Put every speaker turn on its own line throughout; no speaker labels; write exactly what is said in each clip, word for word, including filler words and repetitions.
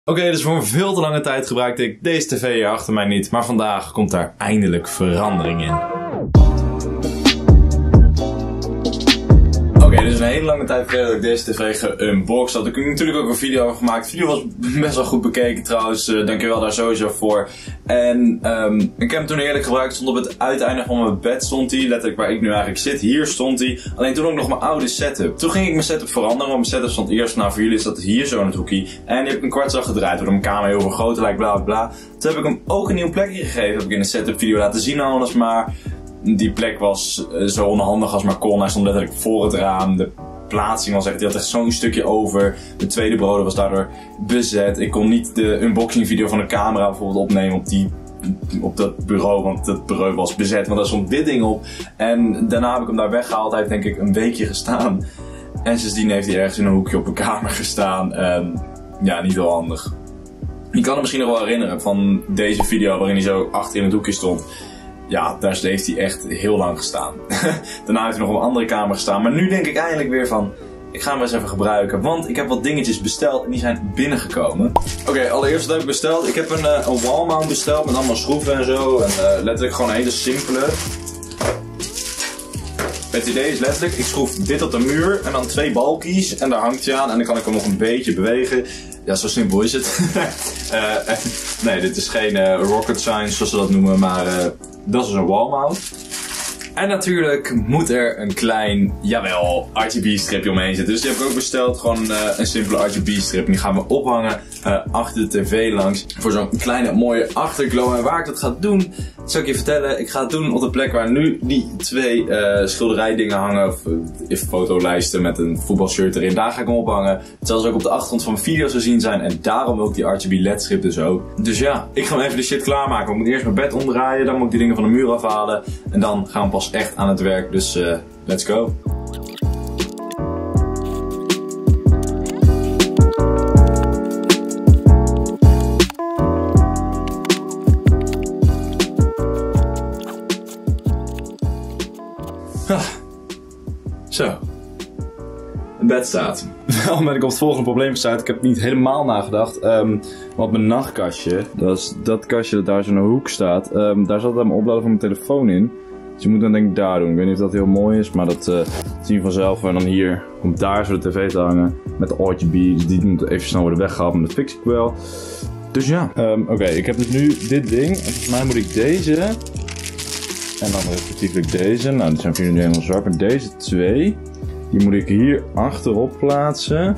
Oké, okay, dus voor een veel te lange tijd gebruikte ik deze tv hier achter mij niet. Maar vandaag komt daar eindelijk verandering in. Oké, okay, dus een hele lange tijd geleden dat ik deze tv geunboxed had. Ik heb natuurlijk ook een video over gemaakt. De video was best wel goed bekeken trouwens. Uh, dankjewel daar sowieso voor. En um, ik heb hem toen eerlijk gebruikt. Stond op het uiteinde van mijn bed stond hij. Letterlijk waar ik nu eigenlijk zit. Hier stond hij. Alleen toen ook nog mijn oude setup. Toen ging ik mijn setup veranderen. Want mijn setup stond eerst. Nou voor jullie is dat hier zo in het hoekje. En die heb ik een kwartslag gedraaid. Waardoor mijn kamer heel veel groter lijkt. Bla bla bla. Toen heb ik hem ook een nieuw plekje gegeven. Heb ik in een setup video laten zien alles maar. Die plek was uh, zo onhandig als maar kon. Hij stond letterlijk voor het raam. De plaatsing was echt, die had echt zo'n stukje over. De tweede broder was daardoor bezet. Ik kon niet de unboxing video van de camera bijvoorbeeld opnemen op die op dat bureau, want dat bureau was bezet. Want daar stond dit ding op. En daarna heb ik hem daar weggehaald. Hij heeft denk ik een weekje gestaan. En sindsdien heeft hij ergens in een hoekje op een kamer gestaan. En ja, niet heel handig. Je kan hem misschien nog wel herinneren van deze video waarin hij zo achter in het hoekje stond. Ja, daar heeft hij echt heel lang gestaan. Daarna heeft hij nog op een andere kamer gestaan. Maar nu denk ik eindelijk weer van, ik ga hem eens even gebruiken. Want ik heb wat dingetjes besteld en die zijn binnengekomen. Oké, okay, allereerst wat heb ik besteld. Ik heb een, uh, een wall mount besteld met allemaal schroeven en zo. En uh, letterlijk gewoon een hele simpele. Het idee is letterlijk, ik schroef dit op de muur en dan twee balkies. En daar hangt hij aan en dan kan ik hem nog een beetje bewegen. Ja, zo simpel is het. uh, nee, dit is geen uh, rocket science zoals ze dat noemen, maar uh, dat is een wall mount. En natuurlijk moet er een klein, jawel, R G B stripje omheen zitten. Dus die heb ik ook besteld, gewoon uh, een simpele R G B strip. En die gaan we ophangen uh, achter de tv langs. Voor zo'n kleine mooie achterglow. En waar ik dat ga doen, zal ik je vertellen. Ik ga het doen op de plek waar nu die twee uh, schilderijdingen hangen. Of uh, fotolijsten met een voetbalshirt erin. Daar ga ik hem ophangen. Het zal dus ook op de achtergrond van mijn video's te zien zijn. En daarom ook die R G B L E D strip dus ook. Dus ja, ik ga hem even de shit klaarmaken. Ik moet eerst mijn bed omdraaien. Dan moet ik die dingen van de muur afhalen. En dan gaan we pas echt aan het werk, dus uh, let's go. Ah. Zo. Het bed staat. Wel ben ik op het volgende probleem gestuurd. Ik heb niet helemaal nagedacht. Um, want mijn nachtkastje, dat is dat kastje dat daar zo in de hoek staat. Um, daar zat mijn oplader van mijn telefoon in. Dus je moet dan denk ik daar doen. Ik weet niet of dat heel mooi is, maar dat uh, zien we vanzelf. En dan hier komt daar zo de tv te hangen met de R G B. Dus die moet even snel worden weggehaald, maar dat fix ik wel. Dus ja. Um, Oké, okay, ik heb dus nu dit ding. En volgens mij moet ik deze. En dan respectievelijk deze. Nou, die zijn voor jullie nu helemaal zwart. Maar deze twee, die moet ik hier achterop plaatsen.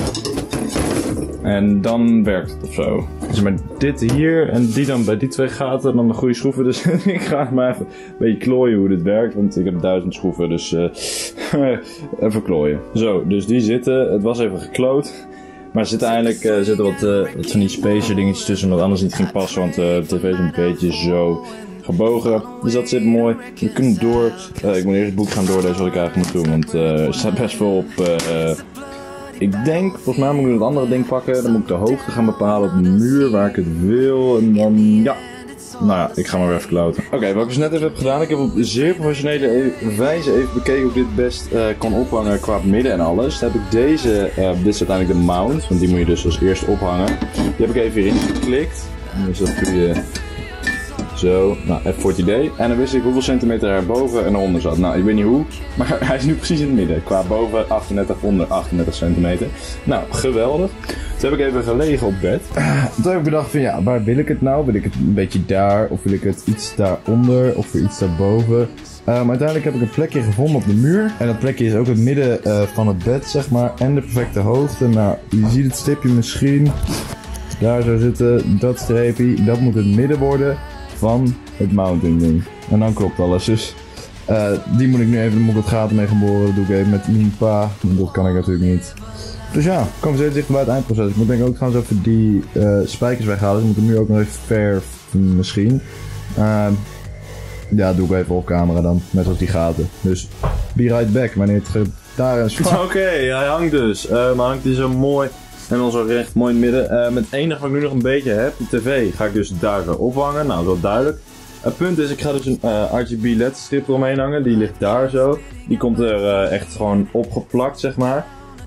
En dan werkt het of zo. Dus maar dit hier en die dan bij die twee gaten, dan de goede schroeven. Dus ik ga maar even een beetje klooien hoe dit werkt. Want ik heb duizend schroeven, dus uh, even klooien. Zo, dus die zitten. Het was even gekloot. Maar er zitten eigenlijk uh, zitten wat, uh, wat van die spacer dingetjes tussen. Wat anders niet ging passen, want uh, de tv is een beetje zo gebogen. Dus dat zit mooi. We kunnen door. Uh, ik moet eerst het boek gaan doorlezen wat ik eigenlijk moet doen. Want uh, er staat best wel op. Uh, Ik denk, volgens mij moet ik het andere ding pakken. Dan moet ik de hoogte gaan bepalen op de muur waar ik het wil. En dan, ja. Nou ja, ik ga maar weer even kloten. Oké, okay, wat ik dus net even heb gedaan. Ik heb op zeer professionele wijze even bekeken hoe ik dit best uh, kan ophangen qua midden en alles. Dan heb ik deze, uh, dit is uiteindelijk de mount. Want die moet je dus als eerste ophangen. Die heb ik even hierin geklikt. Dus dat doe je zo, nou even voor het idee. En dan wist ik hoeveel centimeter er boven en onder zat. Nou, ik weet niet hoe, maar hij is nu precies in het midden. Qua boven achtendertig, onder achtendertig centimeter. Nou, geweldig. Toen heb ik even gelegen op bed. Toen heb ik bedacht van ja, waar wil ik het nou? Wil ik het een beetje daar, of wil ik het iets daaronder, of iets daarboven? Uh, maar uiteindelijk heb ik een plekje gevonden op de muur. En dat plekje is ook het midden uh, van het bed, zeg maar. En de perfecte hoogte. Nou, je ziet het stipje misschien. Daar zou zitten, dat streepje. Dat moet het midden worden van het mounting ding. En dan klopt alles. Dus uh, die moet ik nu even, dan moet ik het gaten mee gaan boren. Dat doe ik even met mijn pa. Dat kan ik natuurlijk niet. Dus ja, ik kom steeds dichter bij het eindproces. Ik moet denk ik ook trouwens even die uh, spijkers weghalen. Dus ik moet hem nu ook nog even verven misschien. Uh, ja, dat doe ik even op camera dan. Net als die gaten. Dus be right back wanneer het daar is. Oké, okay, hij hangt dus. Uh, maar hangt hij zo mooi. En dan zo recht mooi in het midden. Uh, met het enige wat ik nu nog een beetje heb, de tv, ga ik dus daar zo ophangen. Nou, dat is wel duidelijk. Het punt is, ik ga dus een uh, R G B L E D strip eromheen hangen. Die ligt daar zo. Die komt er uh, echt gewoon opgeplakt, zeg maar.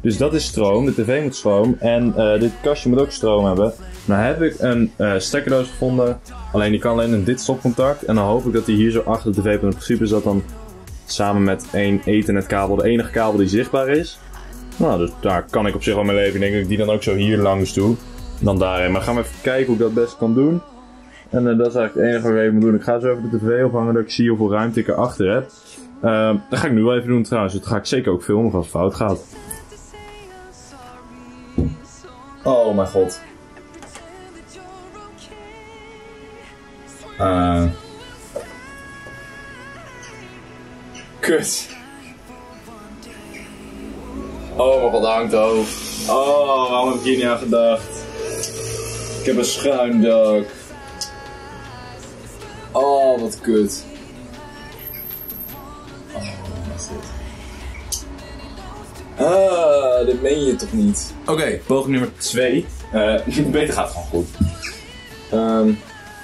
Dus dat is stroom, de tv moet stroom en uh, dit kastje moet ook stroom hebben. Nou heb ik een uh, stekkerdoos gevonden, alleen die kan alleen in dit stopcontact. En dan hoop ik dat die hier zo achter de tv, in principe is dat dan samen met één ethernetkabel de enige kabel die zichtbaar is. Nou, dus daar kan ik op zich wel mee leven. Ik denk dat ik die dan ook zo hier langs doe, dan daarheen. Maar gaan we even kijken hoe ik dat best kan doen. En uh, dat is eigenlijk het enige wat ik even moet doen. Ik ga zo even de tv ophangen dat ik zie hoeveel ruimte ik erachter heb. Uh, dat ga ik nu wel even doen trouwens. Dat ga ik zeker ook filmen als het fout gaat. Oh mijn god. Uh. Kut. Oh mijn god, hangt hoofd. Oh, waarom heb ik hier niet aan gedacht? Ik heb een schuin dak. Oh, wat kut. Oh, wat is dit? Ah, dit meen je toch niet? Oké, okay, poging nummer twee. Uh, beter gaat gewoon goed. Um.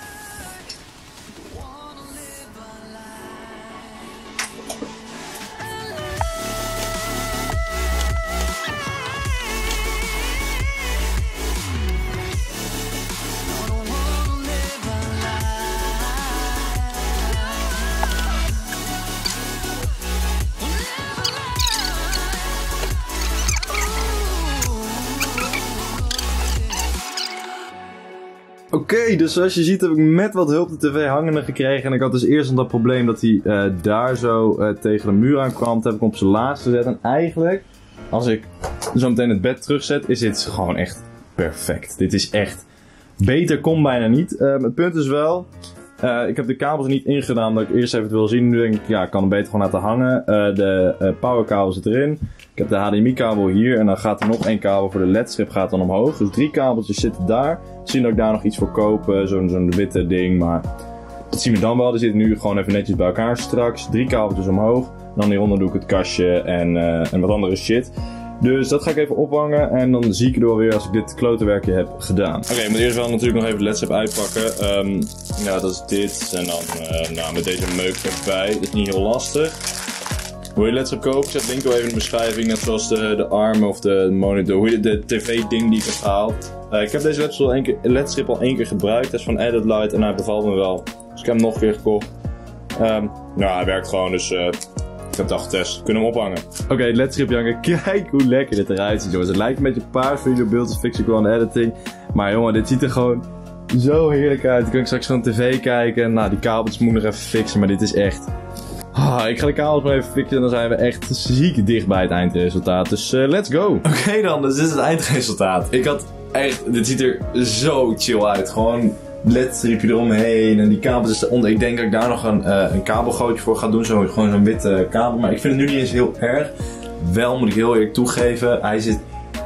Oké, okay, dus zoals je ziet heb ik met wat hulp de tv hangende gekregen. En ik had dus eerst dat probleem dat hij uh, daar zo uh, tegen de muur aankwam. Dat heb ik op zijn laatst gezet. En eigenlijk, als ik zo meteen het bed terugzet, is dit gewoon echt perfect. Dit is echt, beter kon bijna niet. Uh, het punt is wel, uh, ik heb de kabels niet ingedaan omdat ik eerst even het wil zien. Nu denk ik, ja, ik kan hem beter gewoon laten hangen. Uh, de uh, powerkabel zit erin. Ik heb de H D M I-kabel hier en dan gaat er nog één kabel voor de L E D-strip gaat dan omhoog. Dus drie kabeltjes zitten daar. Misschien dat ik daar nog iets voor koop, zo'n zo'n witte ding, maar dat zien we dan wel. Er zitten nu gewoon even netjes bij elkaar straks. Drie kabeltjes omhoog. Dan hieronder doe ik het kastje en, uh, en wat andere shit. Dus dat ga ik even ophangen en dan zie ik er wel weer als ik dit klotenwerkje heb gedaan. Oké, okay, ik moet eerst wel natuurlijk nog even de L E D-strip uitpakken. Um, ja, dat is dit. En dan uh, nou, met deze meuk erbij. Dat is niet heel lastig. Wil je L E D-strip kopen? Zet link wel even in de beschrijving. Net zoals de, de arm of de monitor. Hoe je de, de tv-ding die ik heb gehaald. Uh, ik heb deze L E D-strip al één keer gebruikt. Dat is van Added Light en hij bevalt me wel. Dus ik heb hem nog een keer gekocht. Um, nou, hij werkt gewoon, dus uh, ik heb het al getest. Kunnen we hem ophangen. Oké, okay, L E D-strip jangen. Kijk hoe lekker dit eruit ziet, jongens. Het lijkt een beetje paars voor jullie beeld. Dat fix ik wel aan de editing. Maar jongen, dit ziet er gewoon zo heerlijk uit. Dan kan ik straks gewoon tv kijken. Nou, die kabels moet ik nog even fixen, maar dit is echt... Ah, ik ga de kabels maar even fixen en dan zijn we echt ziek dicht bij het eindresultaat. Dus uh, let's go! Oké okay dan, dus dit is het eindresultaat. Ik had echt, dit ziet er zo chill uit. Gewoon L E D-stripje eromheen en die kabels eronder. Ik denk dat ik daar nog een, uh, een kabelgootje voor ga doen. Zo, gewoon zo'n witte kabel. Maar ik vind het nu niet eens heel erg. Wel moet ik heel eerlijk toegeven, hij zit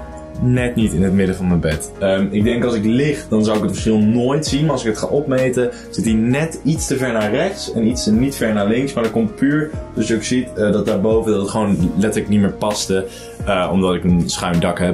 net niet in het midden van mijn bed. Um, ik denk als ik lig, dan zou ik het verschil nooit zien. Maar als ik het ga opmeten, zit hij net iets te ver naar rechts en iets niet ver naar links. Maar dat komt puur, dus je ook ziet uh, dat daarboven dat het gewoon letterlijk niet meer paste. Uh, omdat ik een schuin dak heb.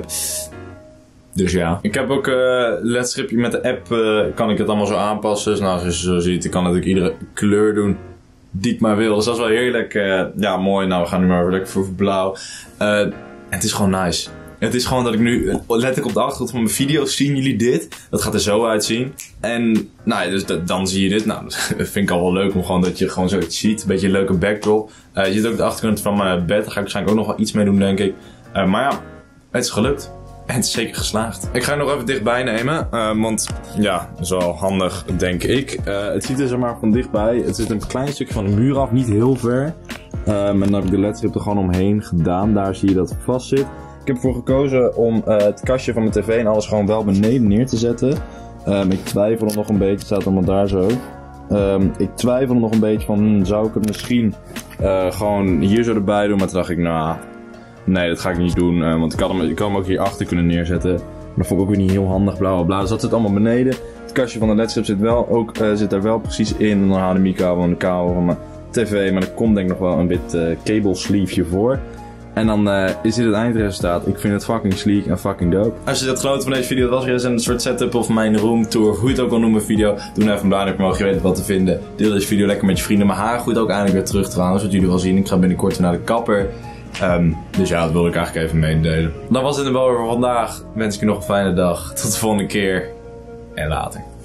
Dus ja. Ik heb ook een uh, L E D-stripje met de app. Uh, kan ik het allemaal zo aanpassen. Dus nou, zoals je zo ziet, ik kan natuurlijk iedere kleur doen die ik maar wil. Dus dat is wel heerlijk. Uh, ja, mooi. Nou, we gaan nu maar even lekker voor blauw. Uh, en het is gewoon nice. Het is gewoon dat ik nu, letterlijk op de achtergrond van mijn video's zien jullie dit. Dat gaat er zo uitzien. En nou ja, dus dat, dan zie je dit. Nou, dat vind ik al wel leuk om gewoon dat je gewoon zoiets ziet. Een beetje een leuke backdrop. Uh, je ziet ook de achterkant van mijn bed. Daar ga ik waarschijnlijk ook nog wel iets mee doen, denk ik. Uh, maar ja, het is gelukt. En het is zeker geslaagd. Ik ga er nog even dichtbij nemen. Uh, want ja, dat is wel handig, denk ik. Uh, het ziet er zeg maar van dichtbij. Het zit een klein stukje van de muur af, niet heel ver. Uh, en dan heb ik de L E D-strip er gewoon omheen gedaan. Daar zie je dat het vast zit. Ik heb ervoor gekozen om uh, het kastje van mijn tv en alles gewoon wel beneden neer te zetten. Um, ik twijfel nog een beetje, het staat allemaal daar zo. Um, ik twijfel nog een beetje van, hmm, zou ik het misschien uh, gewoon hier zo erbij doen? Maar toen dacht ik, nou, nee, dat ga ik niet doen. Uh, want ik had, hem, ik had hem ook hier achter kunnen neerzetten. Maar dat vond ik ook weer niet heel handig, bla bla bla. Dus dat zit allemaal beneden. Het kastje van de L E D-strip zit, wel, ook, uh, zit daar wel precies in. En dan H D M I-kabel en de kabel van mijn tv. Maar er komt denk ik nog wel een wit uh, cable sleeveje voor. En dan uh, is dit het eindresultaat. Ik vind het fucking sleek en fucking dope. Als je dat genoten van deze video, dat was weer eens een soort setup of mijn room tour. Hoe je het ook wil noemen, video. Doe nou even een duimpje omhoog, je weet wat te vinden. Deel deze video lekker met je vrienden. Mijn haar groeit ook eindelijk weer terug trouwens, wat jullie wel zien. Ik ga binnenkort weer naar de kapper. Um, dus ja, dat wilde ik eigenlijk even meedelen.
Dat was het er wel voor vandaag. Wens ik je nog een fijne dag. Tot de volgende keer. En later.